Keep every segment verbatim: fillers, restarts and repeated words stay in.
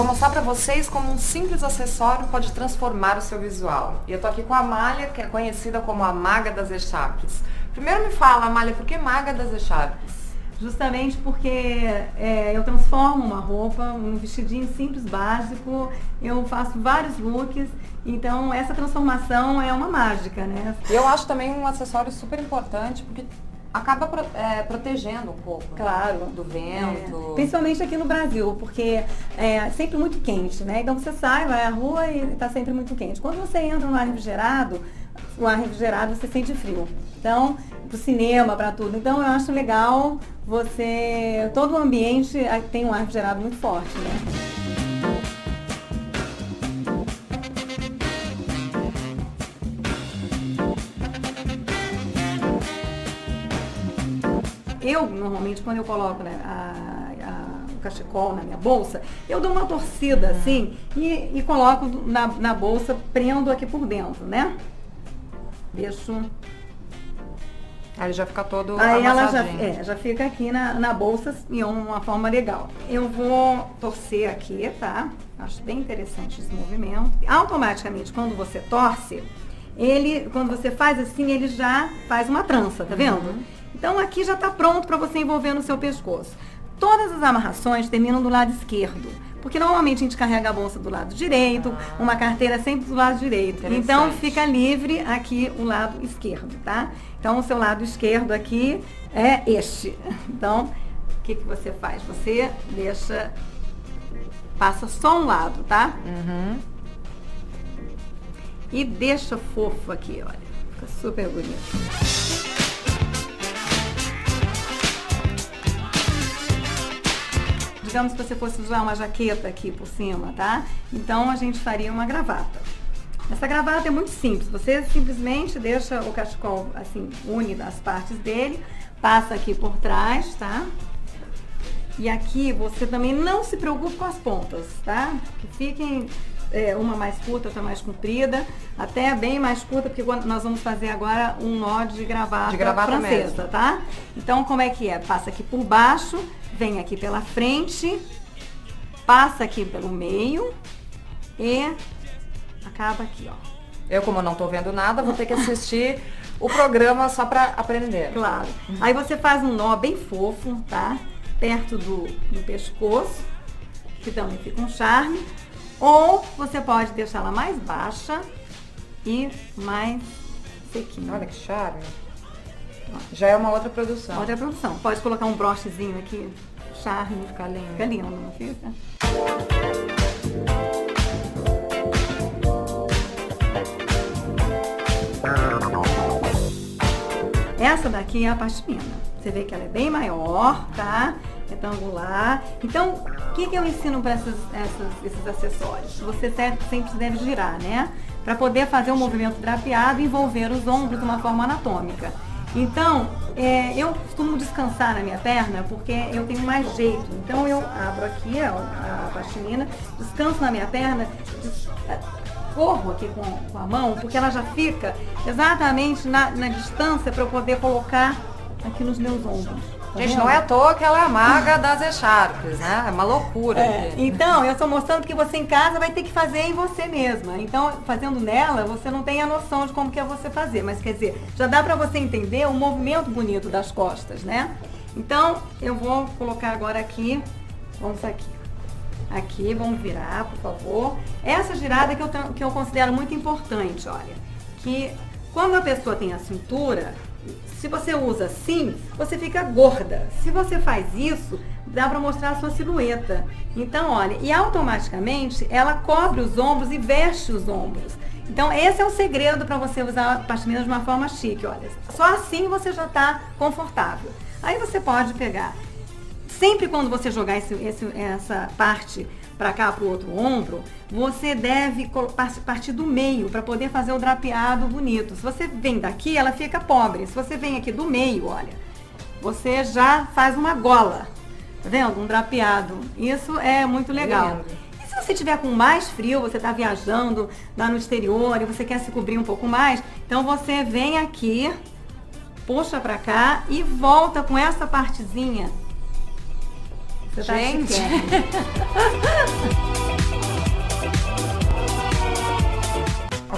vou mostrar pra vocês como um simples acessório pode transformar o seu visual. E eu tô aqui com a Amália, que é conhecida como a Maga das Echarpes. Primeiro me fala, Amália, por que Maga das Echarpes? Justamente porque é, eu transformo uma roupa, um vestidinho simples, básico, eu faço vários looks, então essa transformação é uma mágica, né? Eu acho também um acessório super importante, porque acaba é, protegendo um pouco, claro, né? Do vento. É, principalmente aqui no Brasil, porque é sempre muito quente, né? Então você sai, vai à rua e está sempre muito quente. Quando você entra no ar refrigerado, o ar refrigerado você sente frio. Então, pro cinema, para tudo. Então eu acho legal você... Todo o ambiente tem um ar refrigerado muito forte, né? Eu, normalmente, quando eu coloco, né, a, a, o cachecol na minha bolsa, eu dou uma torcida, uhum. assim, e, e coloco na, na bolsa, prendo aqui por dentro, né? Deixo... Aí já fica todo Aí ela já, é, já fica aqui na, na bolsa em uma forma legal. Eu vou torcer aqui, tá? Acho bem interessante esse movimento. Automaticamente, quando você torce, ele, quando você faz assim, ele já faz uma trança, tá vendo? Uhum. Então aqui já tá pronto para você envolver no seu pescoço. Todas as amarrações terminam do lado esquerdo, porque normalmente a gente carrega a bolsa do lado direito, uma carteira sempre do lado direito. Então fica livre aqui o lado esquerdo, tá? Então o seu lado esquerdo aqui é este. Então, o que que você faz? Você deixa, passa só um lado, tá? Uhum. E deixa fofo aqui, olha. Fica super bonito. Digamos que você fosse usar uma jaqueta aqui por cima, tá? Então a gente faria uma gravata. Essa gravata é muito simples. Você simplesmente deixa o cachecol, assim, une as partes dele, passa aqui por trás, tá? E aqui você também não se preocupe com as pontas, tá? Que fiquem é, uma mais curta, outra mais comprida, até bem mais curta, porque nós vamos fazer agora um nó de gravata, de gravata francesa, mesmo. Tá? Então como é que é? Passa aqui por baixo, vem aqui pela frente, passa aqui pelo meio e acaba aqui, ó. Eu, como não tô vendo nada, vou ter que assistir o programa só pra aprender. Claro. Uhum. Aí você faz um nó bem fofo, tá? Perto do, do pescoço, que também fica um charme. Ou você pode deixá-la mais baixa e mais sequinha. Olha que charme. Já é uma outra produção. Outra produção. Pode colocar um brochezinho aqui, charme, fica lindo. Fica lindo, não fica? Essa daqui é a pashmina. Você vê que ela é bem maior, tá? Retangular. Então, o que, que eu ensino para essas, essas, esses acessórios? Você sempre deve girar, né? Para poder fazer um movimento drapeado e envolver os ombros de uma forma anatômica. Então, é, eu costumo descansar na minha perna porque eu tenho mais jeito. Então, eu abro aqui a, a pashmina, descanso na minha perna, des, corro aqui com, com a mão, porque ela já fica exatamente na, na distância para eu poder colocar aqui nos meus ombros. Tá Gente, vendo? Não é à toa que ela é a Maga das Echarpes, né? É uma loucura. É, então, eu estou mostrando que você em casa vai ter que fazer em você mesma. Então, fazendo nela, você não tem a noção de como que é você fazer. Mas, quer dizer, já dá para você entender o movimento bonito das costas, né? Então, eu vou colocar agora aqui, vamos aqui. Aqui, vamos virar, por favor. Essa girada que eu, que eu considero muito importante, olha. Que quando a pessoa tem a cintura, se você usa assim, você fica gorda. Se você faz isso, dá para mostrar a sua silhueta. Então, olha, e automaticamente ela cobre os ombros e veste os ombros. Então, esse é o segredo para você usar a pashmina de uma forma chique, olha. Só assim você já está confortável. Aí você pode pegar, sempre quando você jogar esse, esse, essa parte para cá, para o outro ombro, você deve partir do meio para poder fazer o drapeado bonito. Se você vem daqui, ela fica pobre. Se você vem aqui do meio, olha, você já faz uma gola, tá vendo? Um drapeado. Isso é muito legal. Lindo. E se você tiver com mais frio, você está viajando lá no exterior e você quer se cobrir um pouco mais, então você vem aqui, puxa para cá e volta com essa partezinha. Você Gente! Tá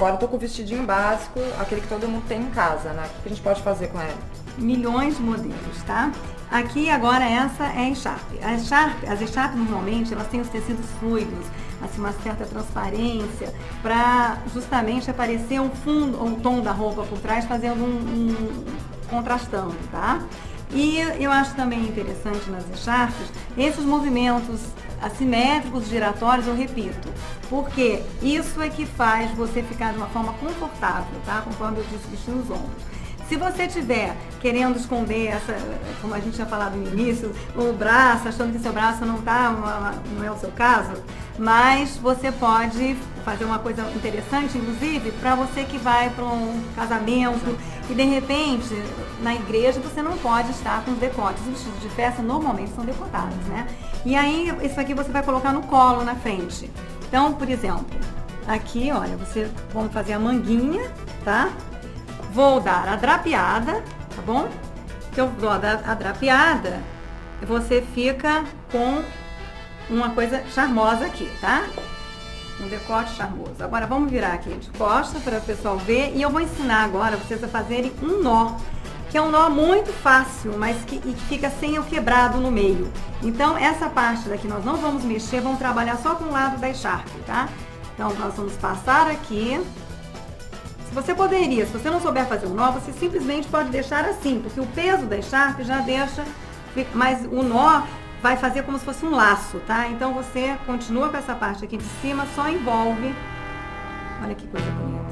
agora eu tô com o vestidinho básico, aquele que todo mundo tem em casa, né? O que a gente pode fazer com ele? Milhões de modelos, tá? Aqui agora essa é a echarpe. A echarpe, as echarpes normalmente elas têm os tecidos fluidos, assim, uma certa transparência, para justamente aparecer um fundo, um tom da roupa por trás, fazendo um, um contrastando, tá? E eu acho também interessante nas echarpes esses movimentos assimétricos, giratórios, eu repito, porque isso é que faz você ficar de uma forma confortável, tá? Conforme eu disse, vestir os ombros. Se você estiver querendo esconder essa, como a gente tinha falado no início, o braço, achando que seu braço não tá, uma, não é o seu caso, mas você pode fazer uma coisa interessante, inclusive, para você que vai para um casamento e de repente na igreja você não pode estar com os decotes. Os vestidos de festa normalmente são decotados, né? E aí isso aqui você vai colocar no colo na frente. Então, por exemplo, aqui, olha, você vamos fazer a manguinha, tá? Vou dar a drapeada, tá bom? Se eu dou a drapeada, você fica com uma coisa charmosa aqui, tá? Um decote charmoso. Agora vamos virar aqui de costa para o pessoal ver. E eu vou ensinar agora vocês a fazerem um nó, que é um nó muito fácil, mas que, e que fica sem o quebrado no meio. Então essa parte daqui nós não vamos mexer, vamos trabalhar só com o lado da echarpe, tá? Então nós vamos passar aqui. Você poderia, se você não souber fazer um nó, você simplesmente pode deixar assim, porque o peso da echarpe já deixa, mas o nó vai fazer como se fosse um laço, tá? Então você continua com essa parte aqui de cima, só envolve. Olha que coisa bonita.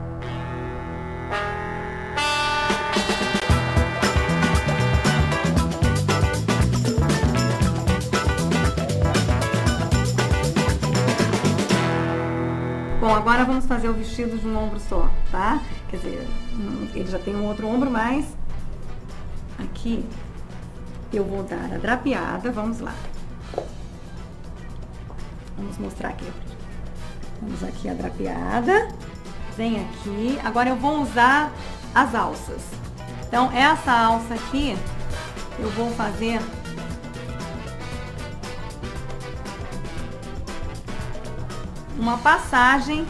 Bom, agora vamos fazer o vestido de um ombro só, tá? Quer dizer, ele já tem um outro ombro, mas aqui eu vou dar a drapeada, vamos lá. Vamos mostrar aqui. Vamos aqui a drapeada, vem aqui. Agora eu vou usar as alças. Então, essa alça aqui, eu vou fazer uma passagem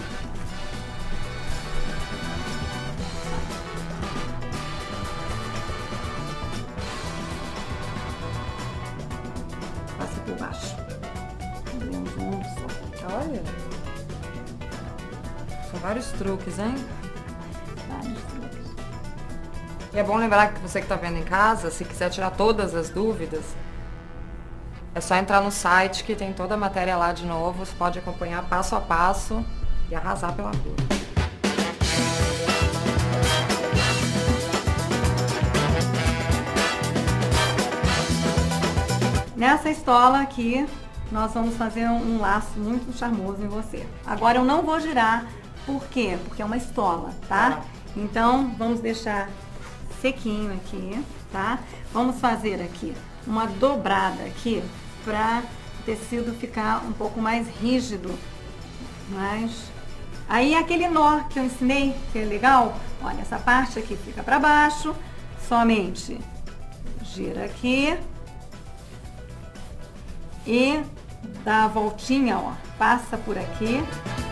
passa por baixo. Olha, são vários truques, hein? Vários truques. E é bom lembrar que você que está vendo em casa, se quiser tirar todas as dúvidas, é só entrar no site que tem toda a matéria lá de novo, você pode acompanhar passo a passo e arrasar pela cor. Nessa estola aqui, nós vamos fazer um laço muito charmoso em você. Agora eu não vou girar, por quê? Porque é uma estola, tá? Então, vamos deixar sequinho aqui, tá? Vamos fazer aqui uma dobrada aqui, para o tecido ficar um pouco mais rígido. Mas aí aquele nó que eu ensinei, que é legal, olha, essa parte aqui fica para baixo, somente gira aqui e dá a voltinha, ó, passa por aqui